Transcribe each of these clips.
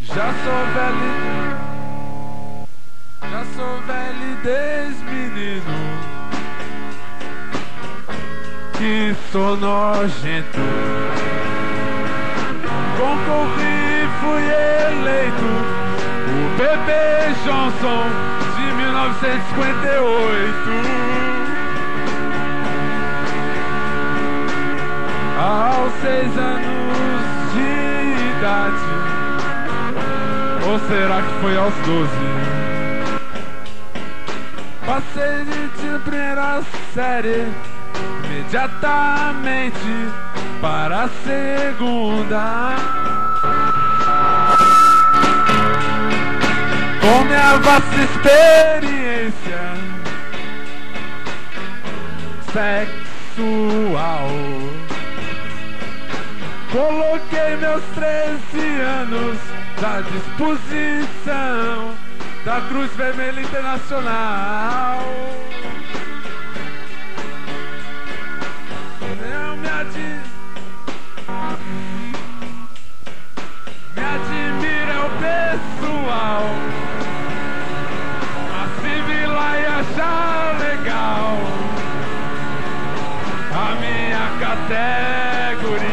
Já sou velho desde menino, que sou nojento. Concorri e fui eleito o bebê Johnson de 1958. Aos 6 anos de idade, ou será que foi aos 12? Passei de primeira série imediatamente para a segunda. Com minha vasta experiência sexual, coloquei meus 13 anos à disposição da Cruz Vermelha Internacional. Eu me admira o pessoal assimilar e achar legal a minha categoria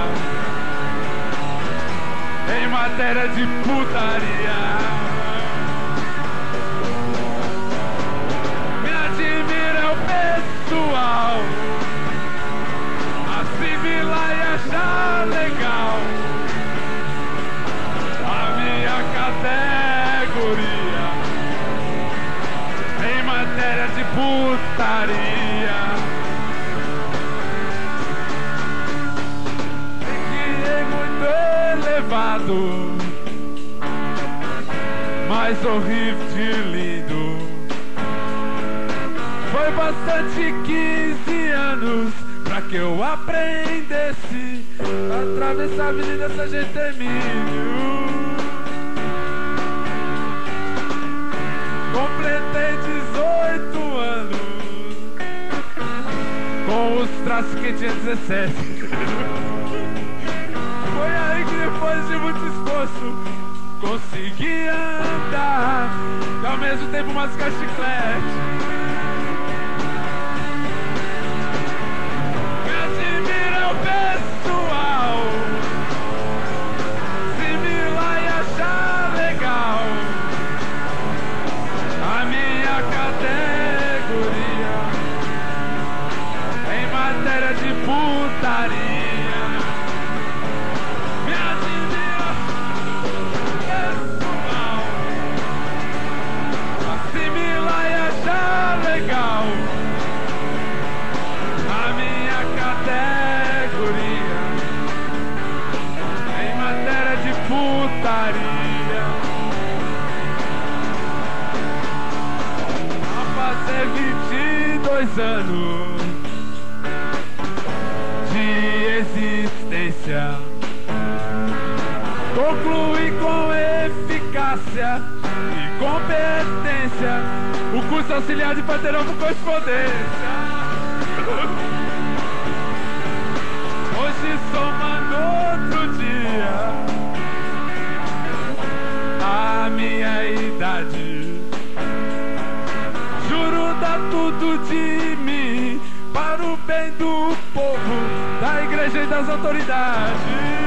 em matéria de putaria. Me admira o pessoal assimilar e achar legal a minha categoria em matéria de putaria. Fiquei muito elevado, mas horrível de lindo. Foi bastante 15 anos pra que eu aprendesse a atravessar a Avenida Sargento Emílio. Completei 18 anos com os traços que tinha 17. Foi aí que depois de muito esforço consegui andar e ao mesmo tempo mascar chiclete. Me admira o pessoal similar e achar legal a minha categoria em matéria de putaria. Me admira pessoal assimilar e achar legal a minha categoria em matéria de putaria. A fazer 22 anos de existência, concluí com eficácia e competência o curso auxiliar de patrão por correspondência. Hoje somando outro dia a minha idade, juro dar tudo de mim para o bem do povo, da igreja e das autoridades.